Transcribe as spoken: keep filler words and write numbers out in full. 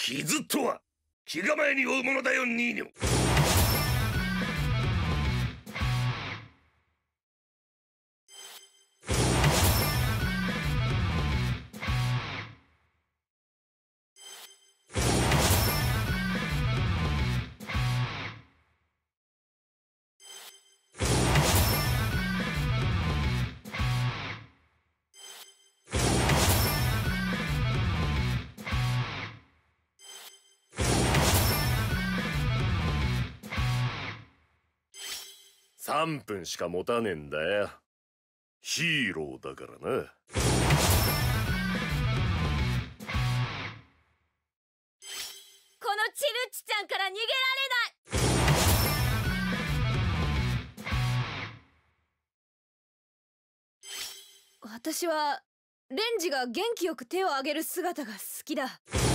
傷とは気構えに負うものだよ、ニーニョ。さんぷんしか持たねえんだよ。ヒーローだからな。 このチルッチちゃんから逃げられない。私はレンジが元気よく手を挙げる姿が好きだ。